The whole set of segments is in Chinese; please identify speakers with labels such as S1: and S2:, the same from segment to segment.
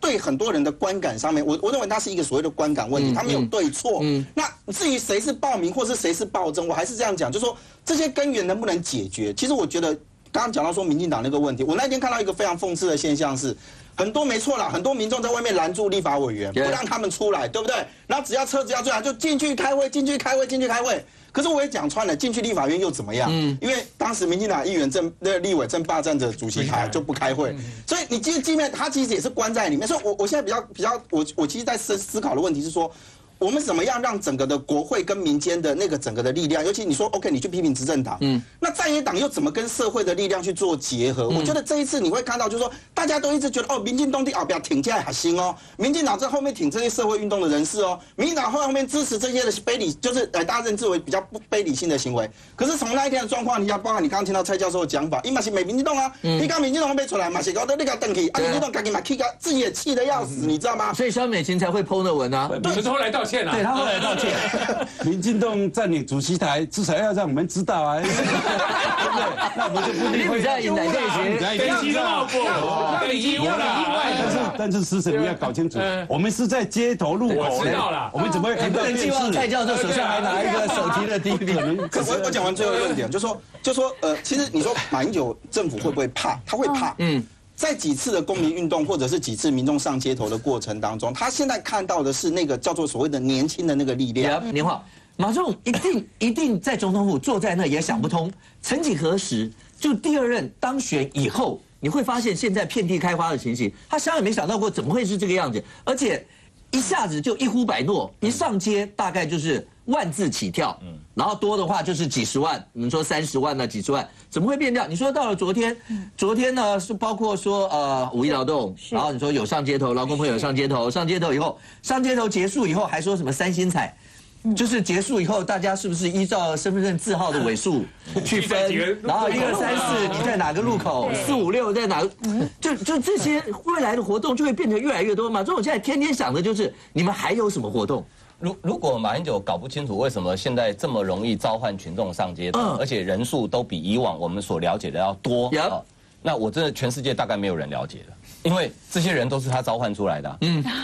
S1: 对很多人的观感上面，我认为它是一个所谓的观感问题，它没有对错。那至于谁是暴民或是谁是暴政，我还是这样讲，就是说这些根源能不能解决？其实我觉得刚刚讲到说民进党那个问题，我那天看到一个非常讽刺的现象是。很多没错啦，很多民众在外面拦住立法委员，不让他们出来，对不对？然后只要车子要出来，就进去开会，进去开会，进去开会。可是我也讲穿了，进去立法院又怎么样？因为当时民进党议员立委正霸占着主席台，就不开会。所以你即便他其实也是关在里面。所以我现在比较我其实在思考的问题是说。我们怎么样让整个的国会跟民间的那个整个的力量，尤其你说 OK， 你去批评执政党，那在野党又怎么跟社会的力量去做结合？我觉得这一次你会看到，就是说大家都一直觉得民进党的不要挺起来还行哦，民进党在后面挺这些社会运动的人士哦，民进党后面支持这些的非理，就是大家认知为比较不非理性的行为。可是从那一天的状况，你要包含你刚刚听到蔡教授的讲法，伊嘛是美民进党啊，你刚民进党被出来嘛，是搞到那个登去，民进党赶紧嘛气个自己也气得要死，你知道吗？
S2: 所以萧美琴才会 PO 那文啊，
S3: 你们是后来道歉啊？
S2: 对他后来道歉。
S4: 民进党占领主席台，至少要让我们知道啊，对不对？那我们就不理会。
S2: 你在引来这些，
S3: 飞机都冒过，那你意外。
S4: 但是师神你要搞清楚，我们是在街头路口。
S3: 我知道了，
S4: 我们怎么会看到电视？
S2: 希望蔡教授手上还拿一个手提的 DVD。
S1: 可我讲完最后一个论点，就说其实你说马英九政府会不会怕？他会怕。在几次的公民运动，或者是几次民众上街头的过程当中，他现在看到的是那个叫做所谓的年轻的那个力量。
S2: 年华，马总一定在总统府坐在那也想不通，曾几何时，就第二任当选以后，你会发现现在遍地开花的情形，他想也没想到过怎么会是这个样子，而且一下子就一呼百诺，一上街大概就是万字起跳，然后多的话就是几十万，你们说30万呢，几十万，怎么会变掉？你说到了昨天呢是包括说五一劳动，然后你说有上街头，劳工朋友上街头，上街头结束以后还说什么3星彩。就是结束以后，大家是不是依照身份证字号的尾数去分？然后1、2、3、4你在哪个路口，4、5、6在哪？就这些未来的活动就会变得越来越多嘛。所以我现在天天想的就是你们还有什么活动？
S5: 如果马英九搞不清楚为什么现在这么容易召唤群众上街头，而且人数都比以往我们所了解的要多，那我真的全世界大概没有人了解了，因为这些人都是他召唤出来的。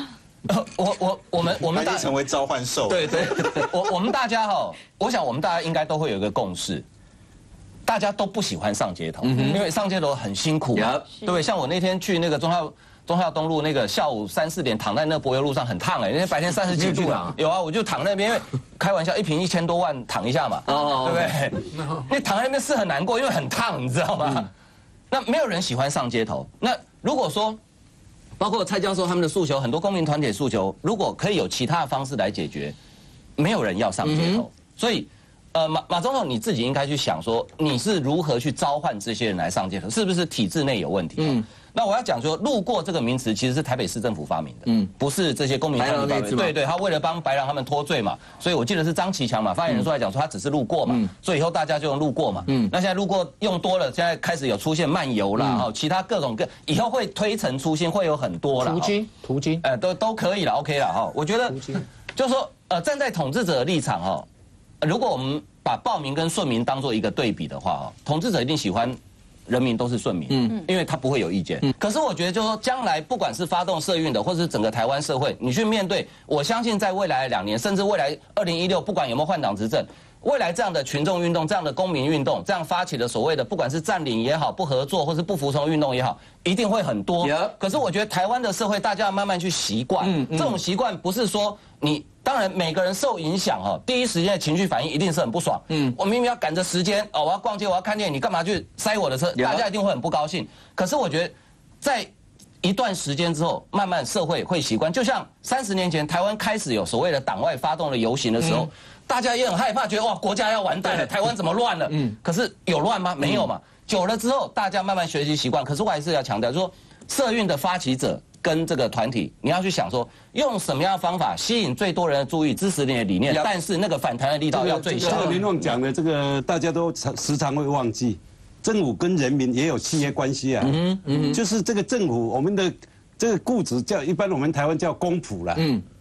S5: 我们
S1: 已经成为召唤兽。
S5: 对，我们大家我想我们大家应该都会有一个共识，大家都不喜欢上街头，因为上街头很辛苦，对不对？像我那天去那个忠孝东路那个下午3、4点躺在那柏油路上很烫那天白天30几度啊，有啊，我就躺那边，因为开玩笑，1瓶1000多万躺一下嘛，对不对？因为躺在那边是很难过，因为很烫，你知道吗？那没有人喜欢上街头。那如果说包括蔡教授他们的诉求，很多公民团体的诉求，如果可以有其他的方式来解决，没有人要上街头。所以，马总统你自己应该去想说，你是如何去召唤这些人来上街头，是不是体制内有问题？那我要讲说，路过这个名词其实是台北市政府发明的，不是这些公民团体发明的。对，他为了帮白狼他们脱罪嘛，所以我记得是张其强嘛，发言人出来讲说他只是路过嘛，所以以后大家就用路过嘛。那现在路过用多了，现在开始有出现漫游啦，其他各种以后会推陈出新，会有很多啦。
S2: 途经，
S5: 都可以了 ，OK 了我觉得就是说，站在统治者的立场如果我们把暴民跟顺民当做一个对比的话统治者一定喜欢人民都是顺民，因为他不会有意见。可是我觉得就是说，将来不管是发动社运的，或是整个台湾社会，你去面对，我相信在未来的2年，甚至未来2016，不管有没有换党执政，未来这样的群众运动、这样的公民运动，这样发起的所谓的不管是占领也好、不合作或是不服从运动也好，一定会很多。可是我觉得台湾的社会，大家要慢慢去习惯。这种习惯不是说你。当然，每个人受影响第一时间的情绪反应一定是很不爽。我明明要赶着时间我要逛街，我要看电影，你干嘛去塞我的车？大家一定会很不高兴。可是我觉得，在一段时间之后，慢慢社会会习惯。就像30年前台湾开始有所谓的党外发动的游行的时候，大家也很害怕，觉得哇国家要完蛋了，台湾怎么乱了？可是有乱吗？没有嘛。久了之后，大家慢慢学习习惯。可是我还是要强调，说社运的发起者。跟这个团体，你要去想说，用什么样的方法吸引最多人的注意，支持你的理念，但是那个反弹的力道要最小。
S4: 这个林旺讲的这个，大家都时常会忘记，政府跟人民也有契约关系啊。就是这个政府，我们的这个雇主一般我们台湾叫公仆啦。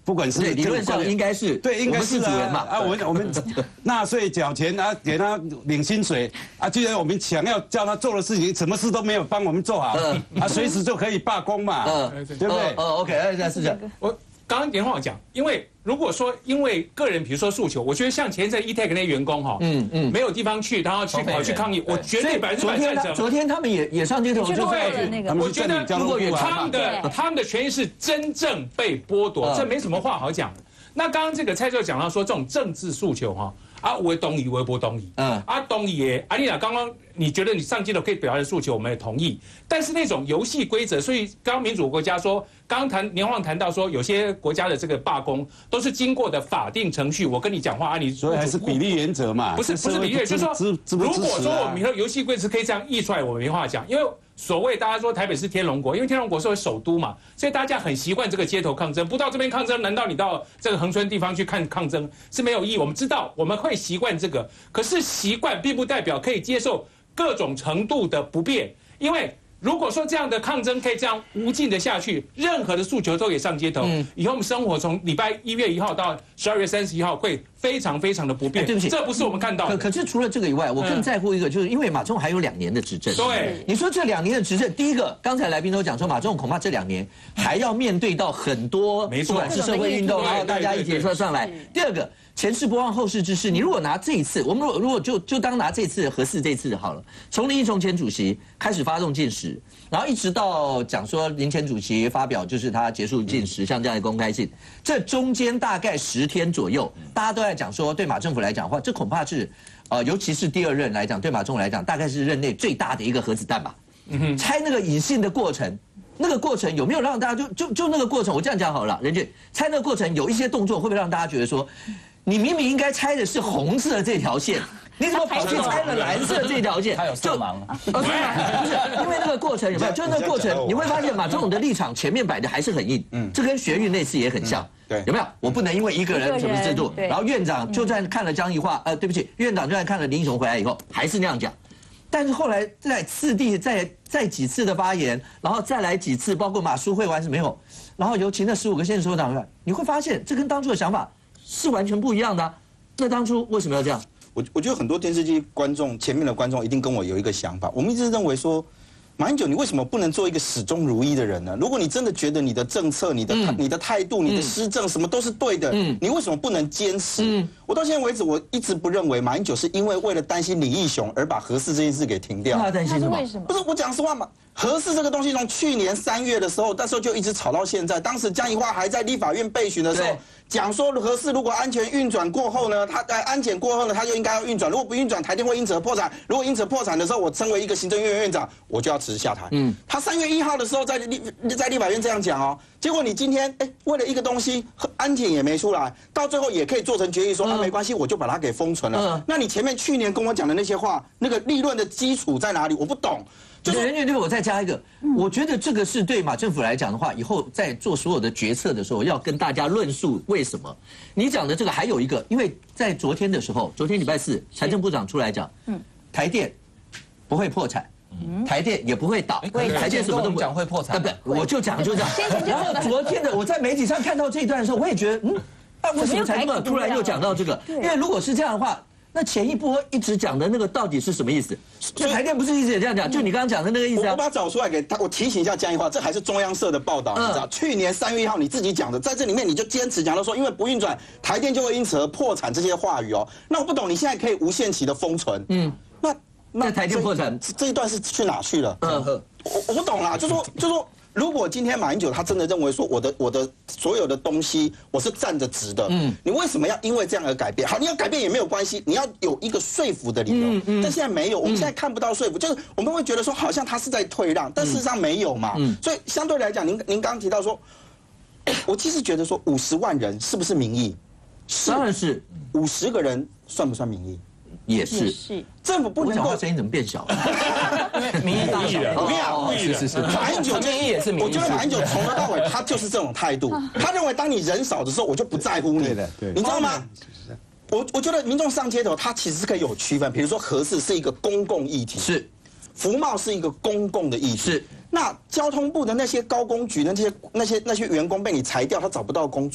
S4: 不管是
S2: 理论上应该是
S4: 对，应该是
S2: 主人嘛
S4: 啊，我们纳税缴钱啊，给他领薪水啊，既然我们想要叫他做的事情，什么事都没有帮我们做好，啊，随时就可以罢工嘛，对不对
S2: ？OK，是这样。
S3: 我刚刚连晃讲，因为如果说因为个人，比如说诉求，我觉得像前在 E-Tech 那些员工哈，没有地方去，然后跑去抗议，我绝对100%赞成。
S2: 昨天他们也上街头，
S3: 对，我觉得
S4: 如果
S3: 他们的权益是真正被剥夺，这没什么话好讲。那刚刚这个蔡教授讲到说这种政治诉求哈。啊，我同意，我也不同意。同意耶。你俩刚刚你觉得你上街头可以表达的诉求，我们也同意。但是那种游戏规则，所以刚刚民主国家说，刚刚连晃谈到说，有些国家的这个罢工都是经过的法定程序。我跟你讲话啊，你
S4: 所以还是比例原则嘛。
S3: 不是比例，就是说，如果说我们的游戏规则可以这样译出来，我没话讲，因为。所谓大家说台北是天龙国，因为天龙国是首都嘛，所以大家很习惯这个街头抗争。不到这边抗争，难道你到这个恒春地方去看抗争是没有意义？我们知道我们会习惯这个，可是习惯并不代表可以接受各种程度的不便，因为。如果说这样的抗争可以这样无尽的下去，任何的诉求都可以上街头，以后我们生活从礼拜1月1号到12月31号会非常非常的不便。
S2: 对不起，
S3: 这不是我们看到的。
S2: 可是除了这个以外，我更在乎一个，就是因为马总统还有2年的执政。
S3: 对，
S2: 你说这2年的执政，第一个，刚才来宾都讲说，马总统恐怕这2年还要面对到很多，不管是社会运动，然后大家一起说上来。第二个。前事不忘后事之师，你如果拿这一次，我们如果就当拿这次核四这次好了，从林义崇前主席开始发动禁食，然后一直到讲说林前主席发表就是他结束禁食，像这样的公开信，这中间大概10天左右，大家都在讲说，对马政府来讲的话，这恐怕是尤其是第2任来讲，对马总统来讲，大概是任内最大的一个核子弹吧。拆那个引信的过程。那个过程有没有让大家就那个过程，我这样讲好了，任俊拆那个过程有一些动作，会不会让大家觉得说，你明明应该拆的是红色的这条线，你怎么跑去拆了蓝色这条线？
S5: 他有色盲
S2: 不是，因为那个过程有没有？就那个过程，你会发现马总统的立场前面摆的还是很硬，这跟学运那次也很像，对，有没有？我不能因为一个人什么制度，然后院长就算看了江宜桦，对不起，院长就算看了林义雄回来以后，还是那样讲。但是后来在次第再几次的发言，然后再来几次，包括马书会完是没有，然后尤其那15个县市首长，你会发现这跟当初的想法是完全不一样的啊。那当初为什么要这样？
S1: 我觉得很多电视机观众前面的观众一定跟我有一个想法，我们一直认为说。马英九，你为什么不能做一个始终如一的人呢？如果你真的觉得你的政策、你的态度、你的施政什么都是对的，你为什么不能坚持？我到现在为止，我一直不认为马英九是因为了担心李义雄而把核四这件事给停掉。
S2: 他担心什么？
S1: 不是我讲实话嘛，核四这个东西从去年3月的时候，那时候就一直吵到现在。当时江宜桦还在立法院备询的时候，讲说核四如果安全运转过后呢，他安检过后呢，他就应该要运转。如果不运转，台电会因此而破产。如果因此破产的时候，我身为一个行政院院长，我就要辞职下台。他3月1号的时候在立法院这样讲哦，结果你今天为了一个东西安检也没出来，到最后也可以做成决议说没关系，我就把它给封存了。那你前面去年跟我讲的那些话，那个立论的基础在哪里？我不懂。
S2: 就是任俊，对我再加一个，我觉得这个是对马政府来讲的话，以后在做所有的决策的时候，要跟大家论述为什么。你讲的这个还有一个，因为在昨天的时候，昨天礼拜4，财政部长出来讲，台电不会破产。台电也不会倒，台电什么都不
S5: 讲会破产，
S2: 不，我就讲就这样。然后昨天的我在媒体上看到这一段的时候，我也觉得，为什么财政部长突然又讲到这个？因为如果是这样的话，那前一波一直讲的那个到底是什么意思？就台电不是一直也这样讲？就你刚刚讲的那个意思啊？
S1: 我把它找出来给他，我提醒一下江宜桦，这还是中央社的报道，你知道？去年3月1号你自己讲的，在这里面你就坚持讲到说，因为不运转，台电就会因此而破产这些话语哦。那我不懂，你现在可以无限期的封存，那
S2: 台电破产
S1: 这一段是去哪去了？我不懂啦，就说。如果今天马英九他真的认为说我的所有的东西我是站着直的，你为什么要因为这样而改变？好，你要改变也没有关系，你要有一个说服的理由。但现在没有，我们现在看不到说服，就是我们会觉得说好像他是在退让，但事实上没有嘛。所以相对来讲，您刚刚提到说，我其实觉得说50万人是不是民意？
S2: 当然是
S1: 50个人算不算民意？
S2: 也是，
S1: 政府不能够
S2: 声音怎么变小？
S5: 因为民意大小，
S1: 我跟你讲，
S2: 是，
S1: 马英九
S5: 民意也是民意。
S1: 我觉得马英九从头到尾他就是这种态度，他认为当你人少的时候，我就不在乎你，你知道吗？我觉得民众上街头，他其实是可以有区分，比如说核四是一个公共议题，
S2: 是，
S1: 服贸是一个公共的议题，
S2: 是。那
S1: 交通部的那些高工局那些员工被你裁掉，他找不到工作。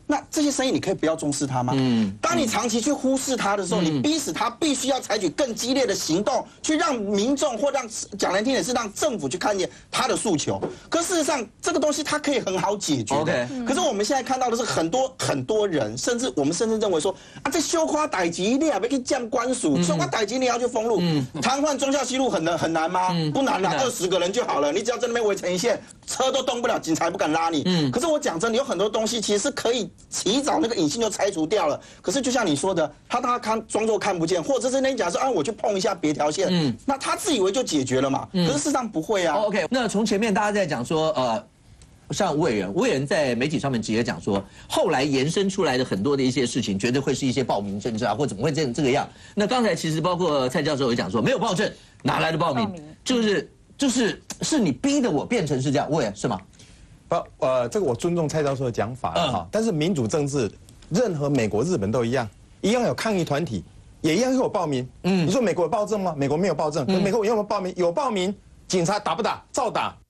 S1: 那这些声音你可以不要重视它吗？当你长期去忽视它的时候，你逼使它必须要采取更激烈的行动，去让民众或让讲难听点是让政府去看见他的诉求。可事实上，这个东西它可以很好解决的。可是我们现在看到的是很多人，我们甚至认为说啊，这修夸逮级你也要去降官署，修夸逮级你要去封路，瘫痪忠孝西路很难吗？不难啦，20个人就好了，你只要在那边围成一线，车都动不了，警察也不敢拉你。可是我讲真的，有很多东西其实是可以提早那个隐性就拆除掉了。可是就像你说的，他装作看不见，或者是那假设啊，我去碰一下别条线，那他自以为就解决了嘛。可是事实上不会啊。
S2: OK， 那从前面大家在讲说像魏仁在媒体上面直接讲说，后来延伸出来的很多的一些事情，绝对会是一些暴民政治啊，或怎么会这个样。那刚才其实包括蔡教授也讲说，没有暴政哪来的暴民？就是你逼的我变成是这样，魏仁是吗？
S6: 这个我尊重蔡教授的讲法哈，但是民主政治，任何美国、日本都一样有抗议团体，也一样有暴民。你说美国有暴政吗？美国没有暴政，可美国有没有暴民？有暴民，警察打不打？照打。